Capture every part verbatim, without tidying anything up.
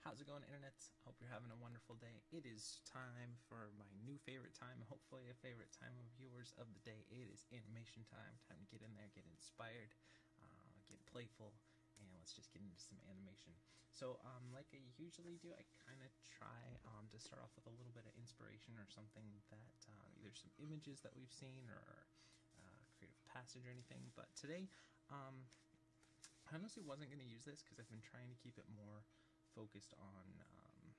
How's it going, internet? Hope you're having a wonderful day. It is time for my new favorite time, hopefully a favorite time of yours of the day. It is animation time. Time to get in there, get inspired, uh, get playful, and let's just get into some animation. So, um, like I usually do, I kind of try um, to start off with a little bit of inspiration or something that uh, either some images that we've seen or uh, creative passage or anything. But today, um, I honestly wasn't going to use this because I've been trying to keep it more focused on um,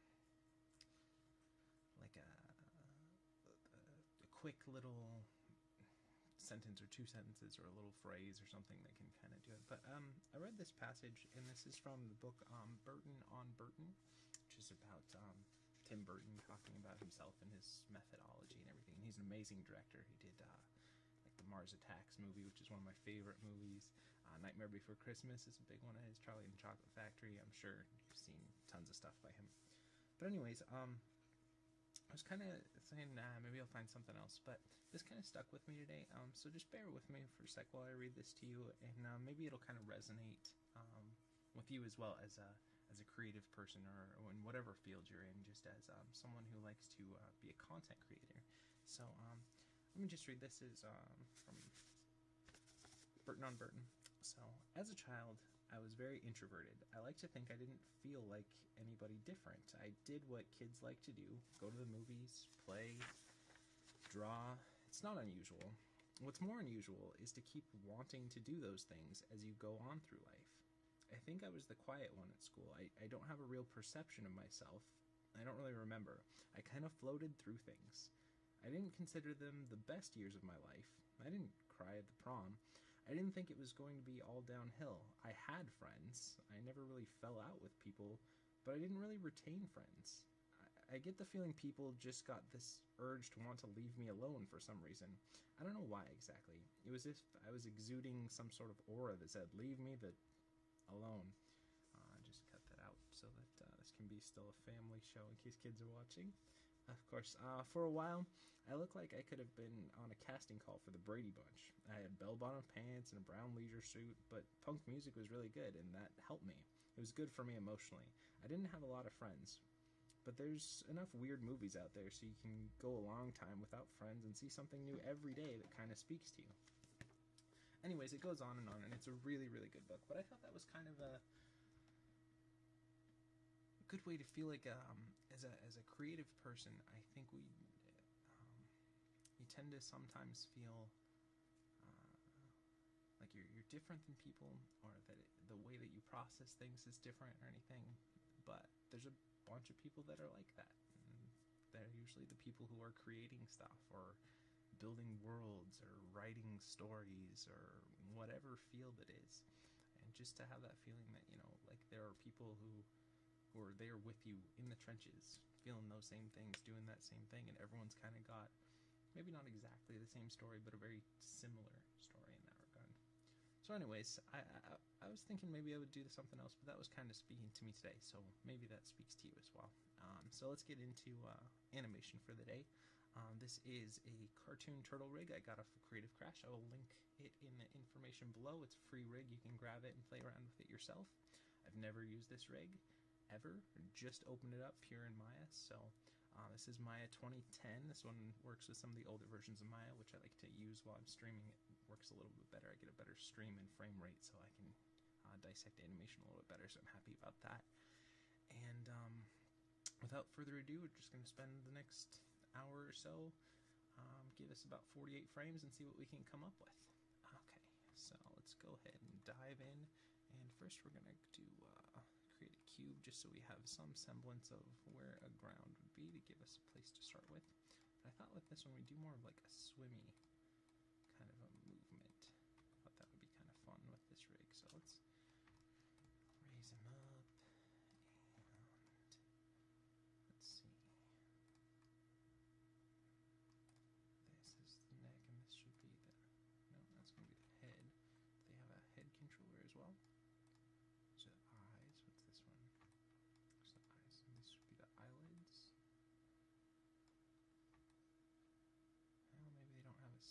like a, a, a quick little sentence or two sentences or a little phrase or something that can kind of do it. But um, I read this passage, and this is from the book um, Burton on Burton, which is about um, Tim Burton talking about himself and his methodology and everything. And he's an amazing director. He did uh, like the Mars Attacks movie, which is one of my favorite movies. Uh, Nightmare Before Christmas is a big one of his. Charlie and the Chocolate Factory. I'm sure you've seen tons of stuff by him. But anyways, um, I was kind of saying, nah, maybe I'll find something else. But this kind of stuck with me today. Um, so just bear with me for a sec while I read this to you, and uh, maybe it'll kind of resonate um, with you as well as a as a creative person, or, or in whatever field you're in, just as um, someone who likes to uh, be a content creator. So. Um, Let me just read this. Is um, from Burton on Burton. So, as a child, I was very introverted. I like to think I didn't feel like anybody different. I did what kids like to do. Go to the movies, play, draw. It's not unusual. What's more unusual is to keep wanting to do those things as you go on through life. I think I was the quiet one at school. I, I don't have a real perception of myself. I don't really remember. I kind of floated through things. I didn't consider them the best years of my life. I didn't cry at the prom. I didn't think it was going to be all downhill. I had friends. I never really fell out with people, but I didn't really retain friends. I, I get the feeling people just got this urge to want to leave me alone for some reason. I don't know why exactly. It was as if I was exuding some sort of aura that said, leave me the alone. Uh, just cut that out so that uh, this can be still a family show in case kids are watching. Of course, uh, for a while, I looked like I could have been on a casting call for the Brady Bunch. I had bell-bottom pants and a brown leisure suit, but punk music was really good, and that helped me. It was good for me emotionally. I didn't have a lot of friends, but there's enough weird movies out there so you can go a long time without friends and see something new every day that kind of speaks to you. Anyways, it goes on and on, and it's a really, really good book, but I thought that was kind of a good way to feel like um, as a as a creative person. I think we um, you tend to sometimes feel uh, like you're you're different than people, or that it, the way that you process things is different or anything. But there's a bunch of people that are like that. And they're usually the people who are creating stuff or building worlds or writing stories or whatever field it is. And just to have that feeling that, you know, like there are people who who are there with you in the trenches, feeling those same things, doing that same thing, and everyone's kind of got, maybe not exactly the same story, but a very similar story in that regard. So anyways, I, I, I was thinking maybe I would do something else, but that was kind of speaking to me today, so maybe that speaks to you as well. Um, so let's get into uh, animation for the day. Um, this is a cartoon turtle rig I got off of Creative Crash. I will link it in the information below. It's a free rig. You can grab it and play around with it yourself. I've never used this rig ever, just opened it up pure in Maya. So uh, this is Maya twenty ten. This one works with some of the older versions of Maya, which I like to use while I'm streaming. It works a little bit better. I get a better stream and frame rate, so I can uh, dissect animation a little bit better, so I'm happy about that. And um, without further ado, we're just going to spend the next hour or so, um, give us about forty-eight frames and see what we can come up with. Okay, so let's go ahead and dive in, and first we're going to do uh, create a cube just so we have some semblance of where a ground would be to give us a place to start with. But I thought with this one we'd do more of like a swimmy kind of a movement. I thought that would be kind of fun with this rig. So let's raise him up, and let's see. This is the neck, and this should be the, no, that's going to be the head. They have a head controller as well. So the eyes, what's this one? There's the eyes, and this would be the eyelids. Well, maybe they don't have a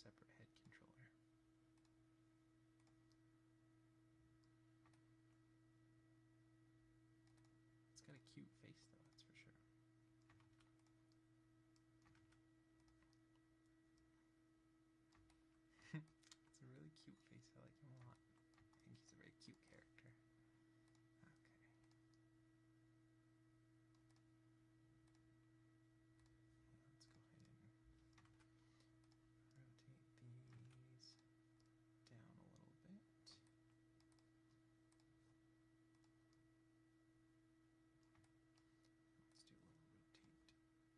cute face, though, that's for sure. It's a really cute face. I like him a lot. I think he's a very cute character. Okay. Let's go ahead and rotate these down a little bit. Let's do a little rotate.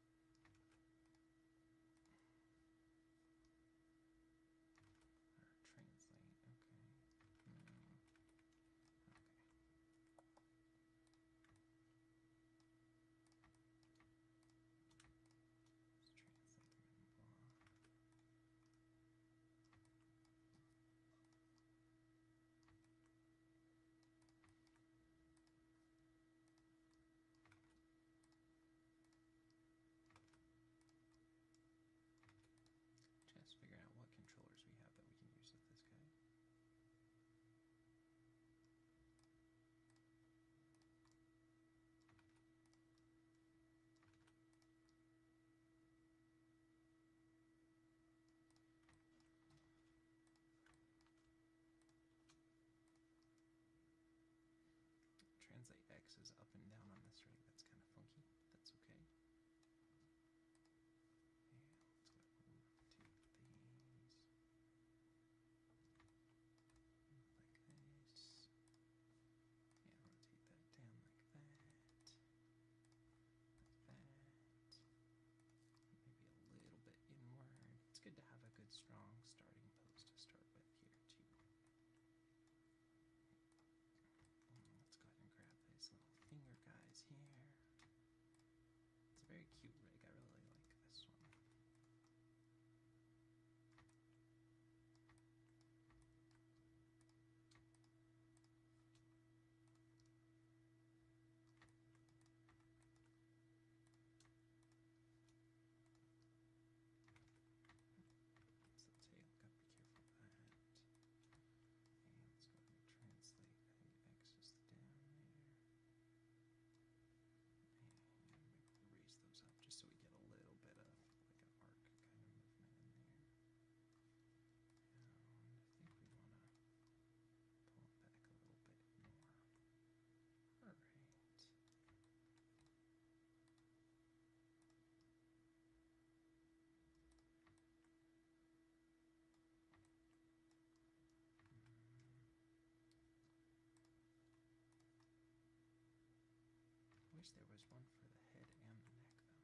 Or translate, okay. No. Okay. Let's translate them in blah. Just figuring out what controllers we have that we can use with this guy. Translate X is up and down on this rig. That's kind of funky. That's okay. Yeah, let's go ahead and rotate these like this. Yeah, rotate that down like that. Like that. Maybe a little bit inward. It's good to have a good strong starting pose to start with here too. Let's go ahead and grab these little finger guys here. It's a very cute rig. I really like this one. It's the tail. Gotta be careful of that. And let's go ahead and translate the X's down there. And raise those up just so we get a little bit of like an arc kind of movement in there. And I think we want to pull it back a little bit more. All right. I wish there was one for the head and the neck, though.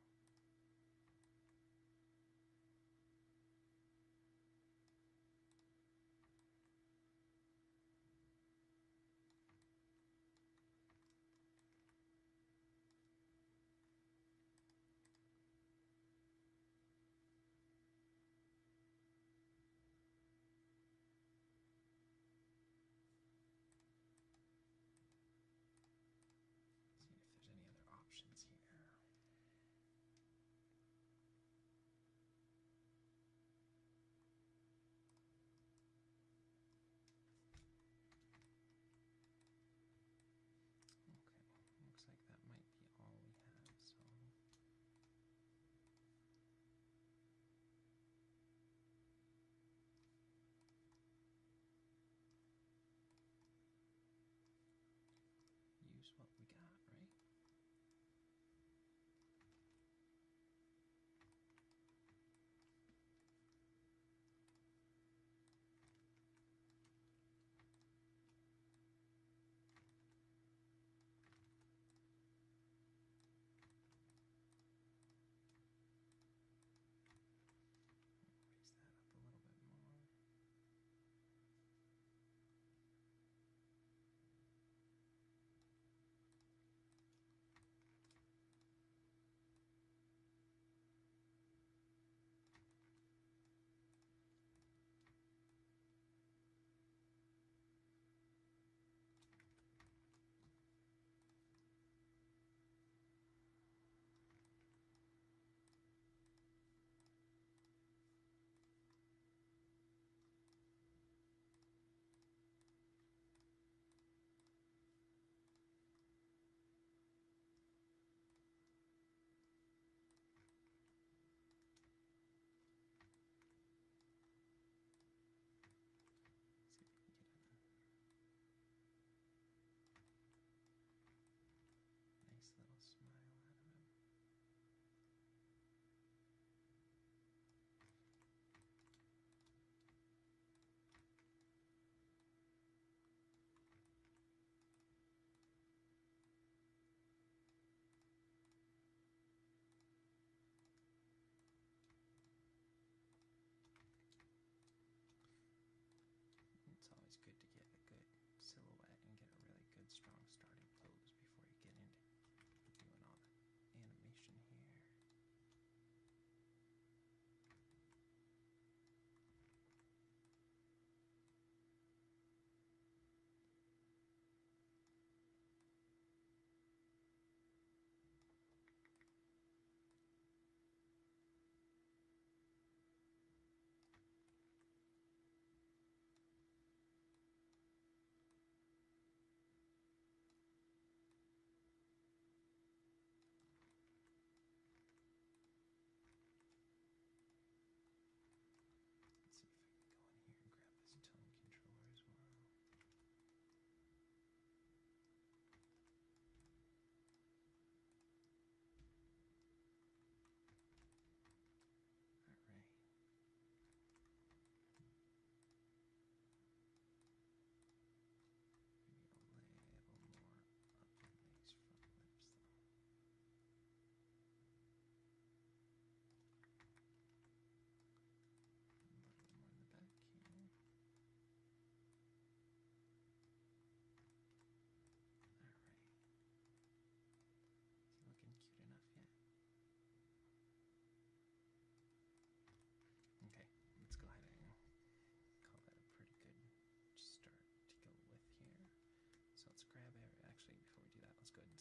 See if there's any other options here.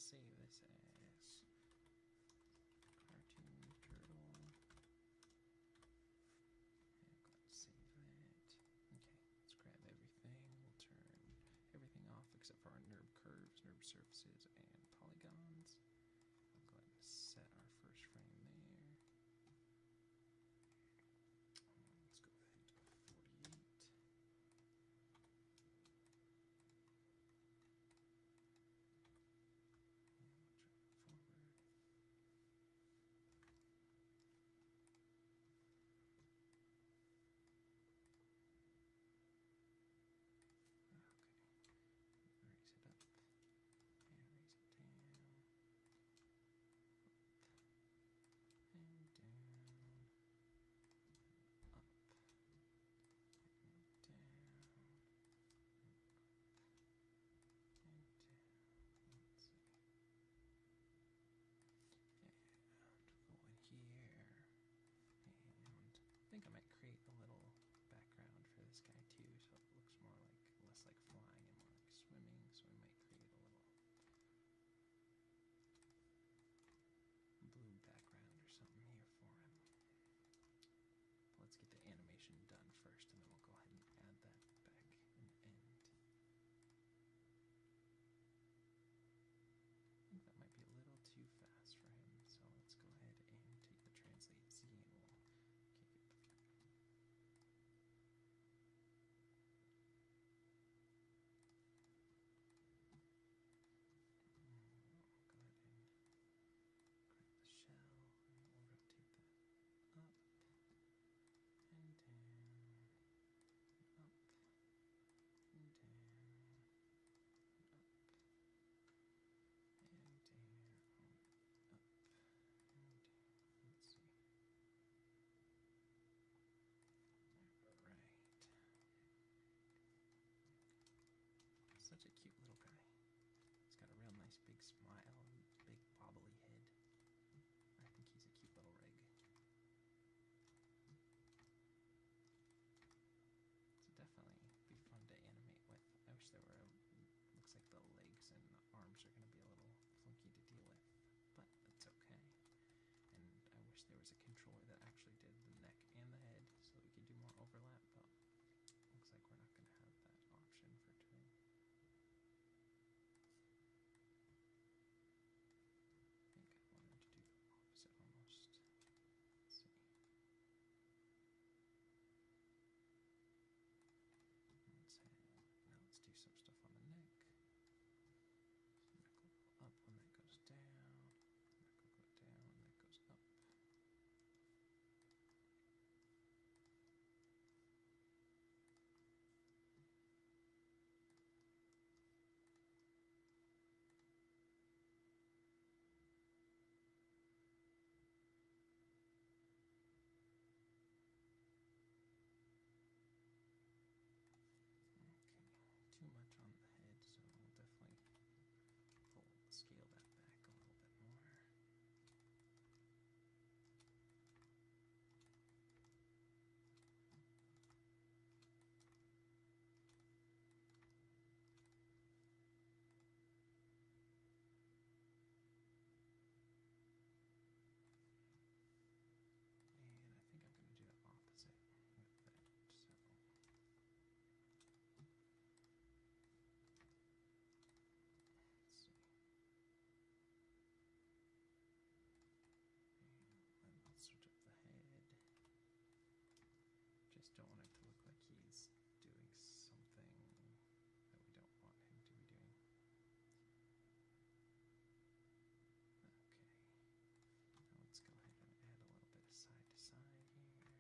save this as Cartoon Turtle. And go ahead and save that. Okay, let's grab everything. We'll turn everything off except for our NURB curves, NURB surfaces, and polygons. I'll go ahead and set our first frame there. Let's go ahead to forty-eight. And we'll drop it forward. Okay. Raise it up and raise it down. And down, up, and down, and up, and down. Let's see. And go in here, and I think I might create a little background for this guy too, so it looks more like, less like flying and more like swimming, so we might create a little blue background or something here for him. But let's get the animation done first, and then we'll go ahead and add that back in the end. I think that might be a little too fast for him, so let's go ahead and take the translate Z and we'll kick it. We'll go ahead and grab the shell, and we'll rotate that up and down, and up and down, and up and down, up and down. Let's see. Alright. Such a cute little guy. He's got a real nice big smile and big bobbly head. I think he's a cute little rig. So definitely be fun to animate with. I wish there were a, looks like the legs and the arms are going to be a little funky to deal with, but that's okay. And I wish there was a controller that actually did the neck and the head so we could do more overlap, but looks like we're not going to have that option for today. I think I wanted to do the opposite almost. Let's see. Let's have, now let's do some stuff on the neck. So neck will go up when that goes down. Neck will go down when that goes up. Okay, too much on the head, so we'll definitely pull, scale that back a little bit more. And I think I'm going to do the opposite with that, so. Let's see. And then let's switch up the head. Just don't want it to look like he's doing something that we don't want him to be doing. Okay. Now let's go ahead and add a little bit of side to side here.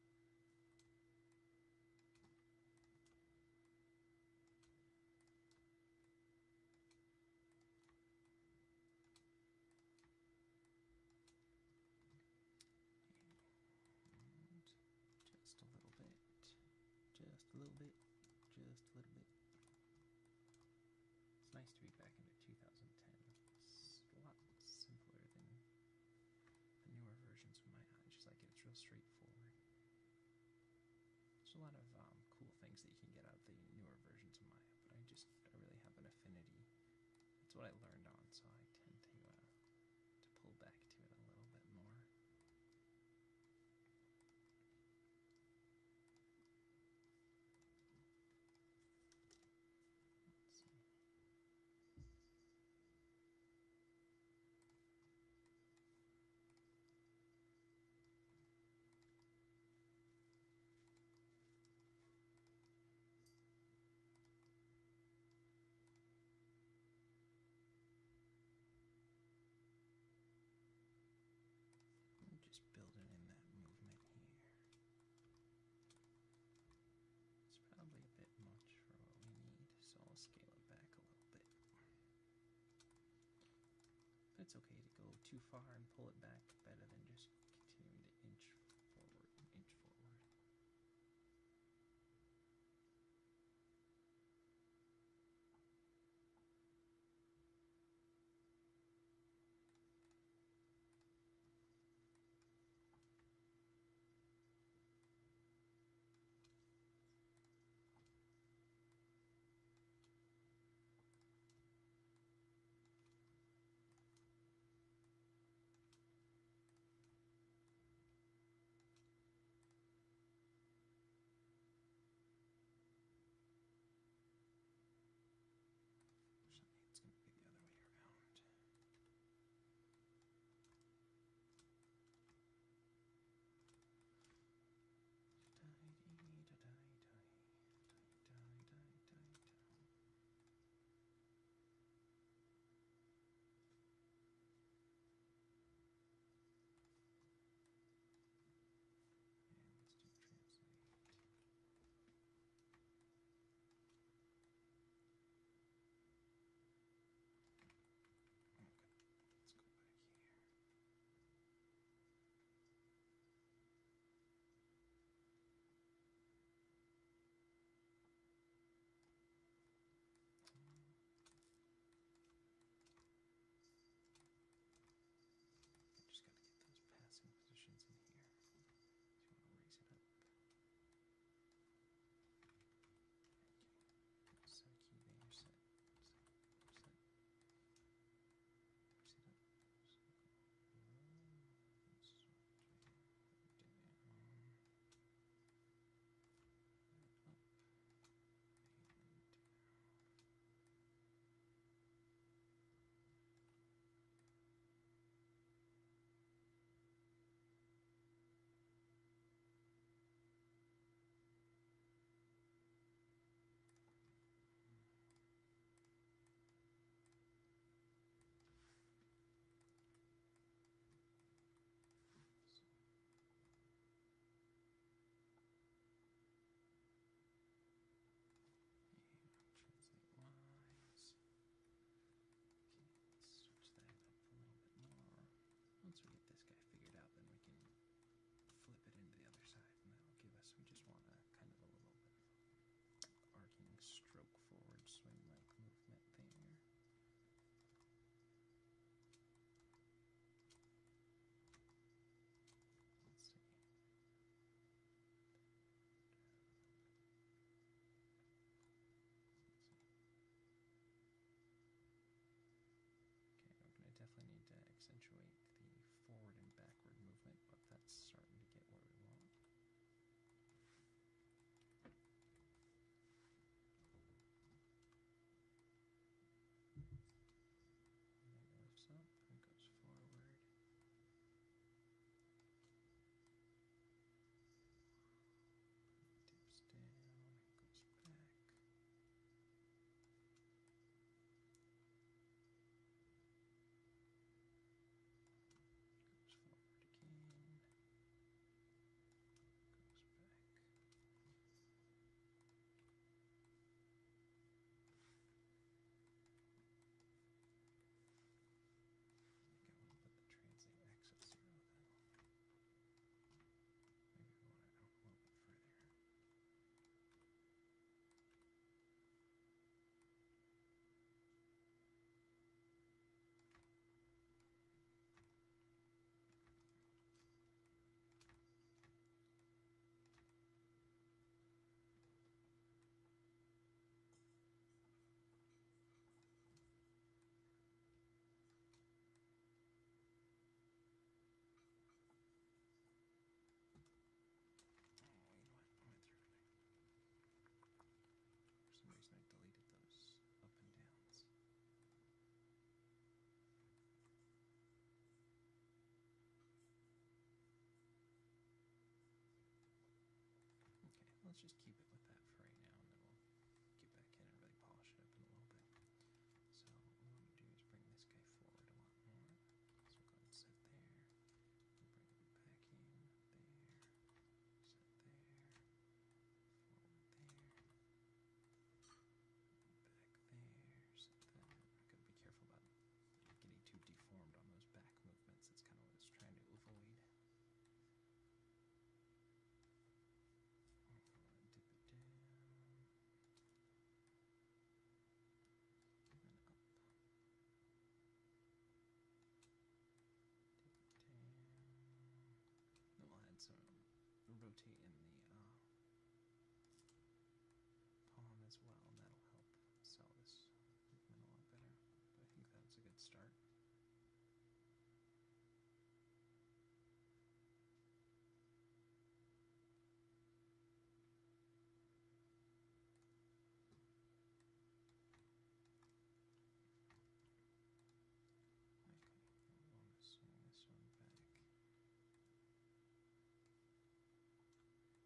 And just a little bit, just a little bit, just a little bit. It's nice to be back into two thousand ten. It's a lot simpler than the newer versions of Maya. I just like it. It's real straightforward. There's a lot of um, cool things that you can get out of the newer versions of Maya, but I just I really have an affinity. That's what I learned on, so I tend it's okay to go too far and pull it back, better than just continuing to inch forward and inch forward. It's going to be the other way around. And let's do translate. Okay, let's go back here. I just got to get those passing positions in here. So you want to raise it up. Okay. Set key there, set, set, set. Raise it up. Circle. Whoa. Let's sort it down. Up. And down. So, and translate lines. Okay, let's switch that up a little bit more. Once we get this guy figured out, then we can flip it into the other side, and that'll give us, we just want a kind of a little bit of arcing stroke forward swing like movement there. Let's see. Let's see. Okay, we're going to definitely need to accentuate the forward and backward movement, but that's starting to get where we want. And it moves up and goes forward. Dips down and goes back. Goes forward again. Goes back. I think I want to put the translate axis zero then. Maybe we want it out a little bit further. Oh, you know what? I went through it. For some reason I deleted those up and downs. Okay, let's just keep it with that for right now, and then we'll get back in and really polish it up in a little bit. So what we want to do is bring this guy forward a lot more. So we'll go and set there. We'll bring him back in there. Set there. Forward there. Back there. Set that. I've got to be careful about getting too deformed on rotate in the uh, palm as well, and that'll help sell this movement a lot better. But I think that's a good start. Swing this one back.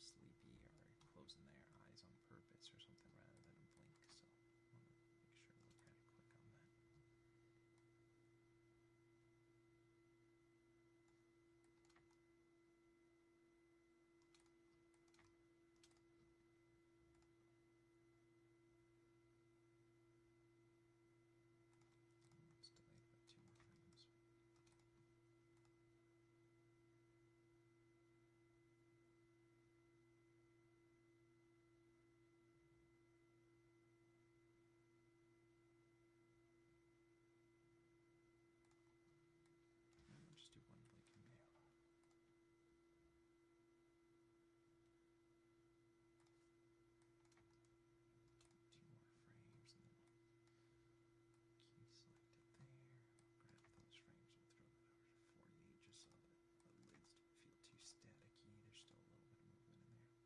sleepy or closing their eyes on purpose or something rather than a blink. So I want to make sure we're kind of quick on that. Let's delay it by two more frames. And we'll just do one blink in there. Two more frames and then key select it there. Grab those frames, we'll throw that over to forty-eight just so that the lids don't feel too staticky. There's still a little bit of movement in there.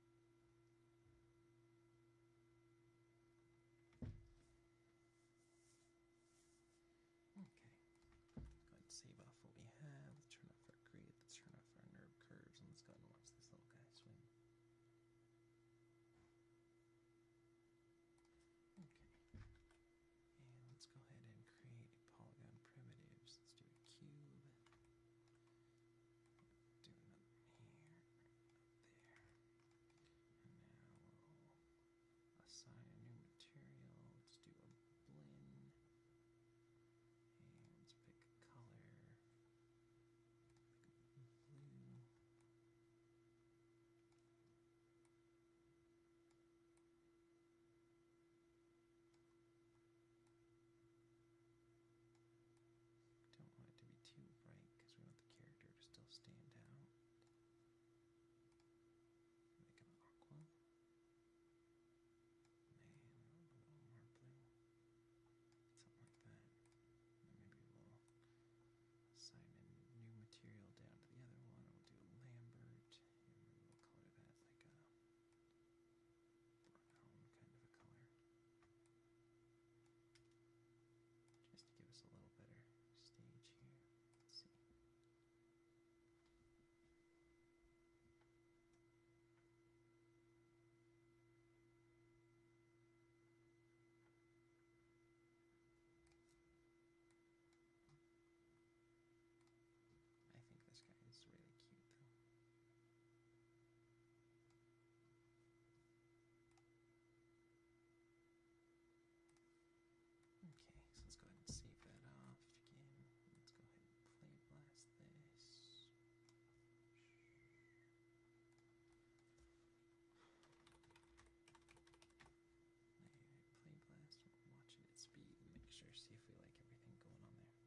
Okay. Go ahead and save off what we have. Let's turn off our grid. Let's turn off our nerve curves, and let's go ahead and watch this little guy swim. Okay. And let's go ahead and create polygon primitives. Let's do a cube. Do another here, up there. And now we'll assign a new material. Let's do a blend. And let's pick a color. Pick a blue. Don't want it to be too bright because we want the character to still stand out. Make it aqua. And a little more blue. Something like that. And maybe we'll assign a new material down to the other one. We'll do a Lambert. And maybe we'll color that like a brown kind of a color. Just to give us a little better stage here. Let's see. I think this guy is really cute though. Okay, so let's go ahead and save that off again. Let's go ahead and play blast this. Play blast, watch it at speed and make sure, see if we like everything going on there.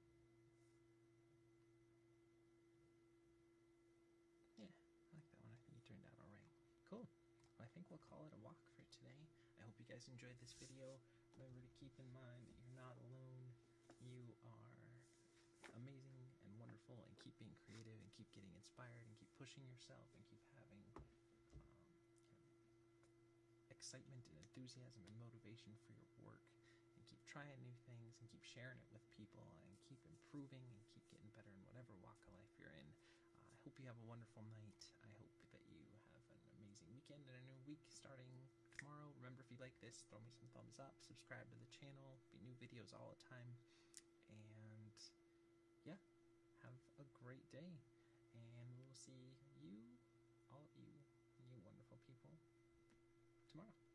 Yeah, I like that one. I think it turned out alright. Cool. Well, I think we'll call it a walk for today. I hope you guys enjoyed this video. Remember to keep in mind that you're not alone. You are amazing and wonderful, and keep being creative and keep getting inspired and keep pushing yourself and keep having um, kind of excitement and enthusiasm and motivation for your work, and keep trying new things and keep sharing it with people and keep improving and keep getting better in whatever walk of life you're in. Uh, I hope you have a wonderful night. I hope that you have an amazing weekend and a new week starting tomorrow. Remember, if you like this, throw me some thumbs up, subscribe to the channel, be new videos all the time, and yeah, have a great day, and we'll see you, all of you, you wonderful people, tomorrow.